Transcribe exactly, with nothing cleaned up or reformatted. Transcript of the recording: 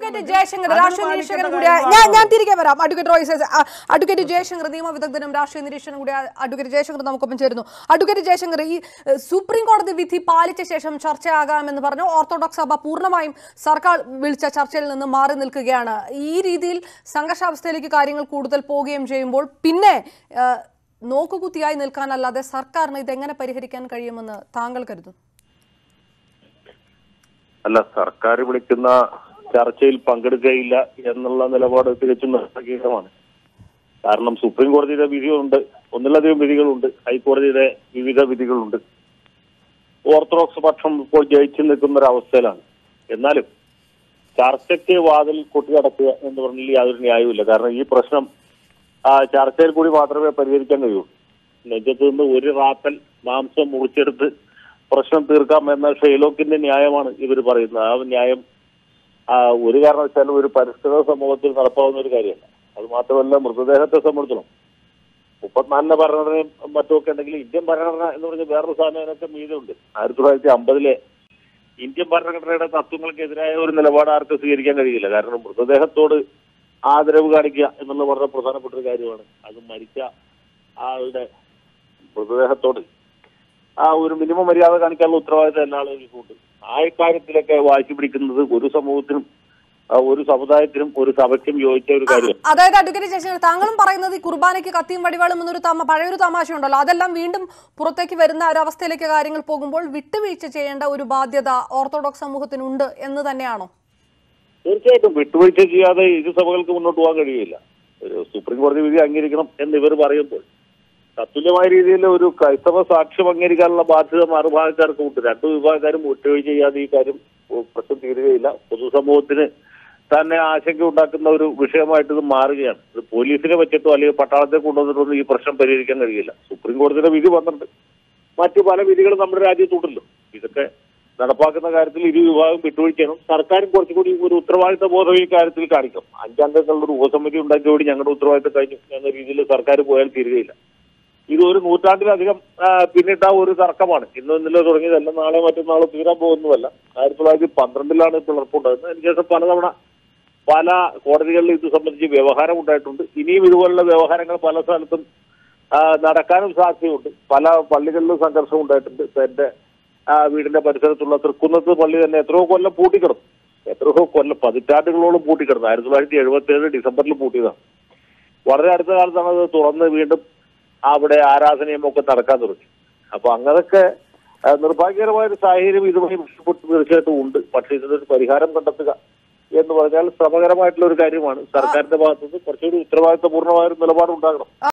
Advocate Jaishankar രാഷ്ട്രീയ നിരീക്ഷകൻ കൂടിയായ ഞാൻ ഞാൻ തിരികെ വരാം. അഡ്വക്കേറ്റ് റോയ്സ് അഡ്വക്കേറ്റ് ജയശങ്കർ നിയമ വിദഗ്ധനും രാഷ്ട്രീയ നിരീക്ഷകനും കൂടിയ അഡ്വക്കേറ്റ് ജയശങ്കർ നമുക്കൊപ്പം ചേരുന്നു. അഡ്വക്കേറ്റ് ജയശങ്കർ, ഈ സുപ്രീം കോടതി വിധി പാലിച്ച ശേഷം ചർച്ചയാകാമെന്ന് പറഞ്ഞു ഓർത്തഡോക്സ് സഭ പൂർണ്ണമായും സർക്കാർ വിളിച്ച ചർച്ചയിൽ നിന്ന് മാറി നിൽക്കുകയാണ്. ഈ രീതിയിൽ സംഘർഷാവസ്ഥയിലേക്ക് കാര്യങ്ങൾ കൂടുതൽ പോവുകയും ചെയ്യുമ്പോൾ പിന്നെ നോക്കുകുത്തിയായി നിൽക്കാനല്ലാതെ സർക്കാരിന് ഇതെങ്ങനെ പരിഹരിക്കാൻ കഴിയുമെന്ന് താങ്കൾ കരുതുന്നു? അല്ല, സർക്കാർ വിളിക്കുന്ന ചർച്ചയിൽ പങ്കെടുക്കുകയില്ല എന്നുള്ള നിലപാട് തികച്ചും നിർഭാഗ്യകരമാണ്. കാരണം സുപ്രീം കോടതിയുടെ വിധികളുണ്ട്, ഒന്നിലധികം വിധികളുണ്ട്, ഹൈക്കോടതിയുടെ വിവിധ വിധികളുണ്ട്. ഓർത്തഡോക്സ് പക്ഷം ഇപ്പോൾ ജയിച്ചു നിൽക്കുന്ന ഒരവസ്ഥയിലാണ്. എന്നാലും ചർച്ചയ്ക്ക് വാതിൽ കൊട്ടിയടക്കുക എന്ന് പറഞ്ഞാൽ യാതൊരു ന്യായവുമില്ല. കാരണം ഈ പ്രശ്നം ആ ചർച്ചയിൽ കൂടി മാത്രമേ പരിഹരിക്കാൻ കഴിയൂ. നെഞ്ചത്ത് നിന്ന് ഒരു റാപ്പൽ മാംസം മുറിച്ചെടുത്ത് പ്രശ്നം തീർക്കാം എന്ന ഷെയ്ലോക്കിന്റെ ന്യായമാണ് ഇവർ പറയുന്നത്. ആ ന്യായം ആ ഒരു കാരണവശാലും ഒരു പരിസ്ഥിതി സമൂഹത്തിൽ നടപ്പാവുന്ന ഒരു കാര്യമല്ല. അത് മാത്രമല്ല, മൃതദേഹത്തെ സംബന്ധിച്ചിടത്തോളം മുപ്പത്തിനാലിന്റെ ഭരണഘടനയും മറ്റുമൊക്കെ ഉണ്ടെങ്കിൽ ഇന്ത്യൻ ഭരണഘടന എന്ന് പറഞ്ഞ വേറൊരു സാധനത്തിനൊക്കെ മീതുണ്ട്. ആയിരത്തി തൊള്ളായിരത്തി അമ്പതിലെ ഇന്ത്യൻ ഭരണഘടനയുടെ തത്വങ്ങൾക്കെതിരായ ഒരു നിലപാട് ആർക്കും സ്വീകരിക്കാൻ കഴിയില്ല. കാരണം മൃതദേഹത്തോട് ആദരവ് കാണിക്കുക എന്നുള്ളത് വളരെ പ്രധാനപ്പെട്ട ഒരു കാര്യമാണ്. അത് മരിച്ച ആളുടെ മൃതദേഹത്തോട് ആ ഒരു മിനിമം മര്യാദ കാണിക്കാനുള്ള ഉത്തരവാദിത്തം എല്ലാ ആളുകൾക്കും ഉണ്ട്. ആ കാര്യത്തിലൊക്കെ വാശി പിടിക്കുന്നത് ഒരു സമൂഹത്തിനും ഒരു സമുദായത്തിനും ഒരു സഭയ്ക്കും യോജിച്ച ഒരു കാര്യം. അതായത് അഡ്വക്കേറ്റ് ജയശങ്കർ, താങ്കളും പറയുന്നത് ഈ കുർബാനയ്ക്ക് കത്തിയും വടിവാളും എന്നൊരു പഴയൊരു തമാശ ഉണ്ടല്ലോ, അതെല്ലാം വീണ്ടും പുറത്തേക്ക് വരുന്ന ഒരവസ്ഥയിലേക്ക് കാര്യങ്ങൾ പോകുമ്പോൾ വിട്ടുവീഴ്ച ചെയ്യേണ്ട ഒരു ബാധ്യത ഓർത്തഡോക്സ് സമൂഹത്തിനുണ്ട് എന്ന് തന്നെയാണോ? തീർച്ചയായിട്ടും വിട്ടുവീഴ്ച ചെയ്യാതെ ഇരു സഭകൾക്ക് മുന്നോട്ട് പോകാൻ കഴിയില്ല. ഒരു സുപ്രീം കോടതി വിധി അംഗീകരിക്കണം എന്ന് ഇവർ പറയുമ്പോൾ തത്തുല്യമായ രീതിയിൽ ഒരു ക്രൈസ്തവ സാക്ഷ്യം അംഗീകരിക്കാനുള്ള ബാധ്യത മറുഭാഗക്കാർക്കും ഉണ്ട്. രണ്ടു വിഭാഗക്കാരും വിട്ടുവീഴ്ച ചെയ്യാതെ ഈ കാര്യം പ്രശ്നം തീരുകയില്ല. പൊതുസമൂഹത്തിന് തന്നെ ആശങ്ക ഉണ്ടാക്കുന്ന ഒരു വിഷയമായിട്ട് ഇത് മാറുകയാണ്. ഇത് പോലീസിനെ വെച്ചിട്ടോ അല്ലെങ്കിൽ പട്ടാളത്തെ കൊണ്ടുവന്നിട്ടൊന്നും ഈ പ്രശ്നം പരിഹരിക്കാൻ കഴിയില്ല. സുപ്രീം കോടതിയുടെ വിധി വന്നിട്ടുണ്ട്, മറ്റു പല വിധികളും നമ്മുടെ രാജ്യത്തുണ്ടല്ലോ. ഇതൊക്കെ നടപ്പാക്കുന്ന കാര്യത്തിൽ ഇരു വിഭാഗം വിട്ടുവീഴ്ചയാണ്. സർക്കാരും കുറച്ചുകൂടി ഒരു ഉത്തരവാദിത്ത ബോധം ഈ കാര്യത്തിൽ കാണിക്കും. അഞ്ചംഗങ്ങളുടെ ഒരു ഉപസമിതി ഉണ്ടാക്കിയോടി ഞങ്ങളുടെ ഉത്തരവാദിത്തം കഴിഞ്ഞു എന്ന രീതിയിൽ സർക്കാർ പോയാൽ തീരുകയില്ല. ഇത് ഒരു നൂറ്റാണ്ടിലധികം പിന്നിട്ട ഒരു തർക്കമാണ്. ഇന്നും ഇന്നലെ തുടങ്ങിയതല്ല, നാളെ മറ്റന്നാളോ തീരാൻ പോകുന്നതല്ല. ആയിരത്തി തൊള്ളായിരത്തി പന്ത്രണ്ടിലാണ് പിളർപ്പുണ്ടാകുന്നത്. അതിനുശേഷം പലതവണ പല കോടതികളിൽ ഇത് സംബന്ധിച്ച് വ്യവഹാരം ഉണ്ടായിട്ടുണ്ട്. ഇനിയും ഇതുപോലുള്ള വ്യവഹാരങ്ങൾ പല സ്ഥലത്തും നടക്കാനും സാധ്യതയുണ്ട്. പല പള്ളികളിലും സംഘർഷം ഉണ്ടായിട്ടുണ്ട്. എന്റെ വീടിന്റെ പരിസരത്തുള്ള തൃക്കുന്നത്ത് പള്ളി തന്നെ എത്രയോ കൊല്ലം പൂട്ടിക്കിടന്നു. എത്രയോ കൊല്ലം പതിറ്റാണ്ടുകളോളം പൂട്ടിക്കിടന്നു. ആയിരത്തി തൊള്ളായിരത്തി എഴുപത്തി ഏഴ് ഡിസംബറിൽ പൂട്ടിയതാണ്. വളരെ അടുത്ത കാലത്താണ് അത് തുറന്ന് വീണ്ടും അവിടെ ആരാധനയും ഒക്കെ നടക്കാൻ തുടങ്ങി. അപ്പൊ അങ്ങനെയൊക്കെ നിർഭാഗ്യകരമായ ഒരു സാഹചര്യം ഇതുമായി ബന്ധപ്പെട്ട് തീർച്ചയായിട്ടും ഉണ്ട്. പക്ഷെ ഇതിനൊരു പരിഹാരം കണ്ടെത്തുക എന്ന് പറഞ്ഞാൽ ശ്രമകരമായിട്ടുള്ള ഒരു കാര്യമാണ്. സർക്കാരിന്റെ ഭാഗത്തുനിന്ന് കുറച്ചുകൂടി ഉത്തരവാദിത്തപൂർണ്ണമായ ഒരു നിലപാടുണ്ടാകണം.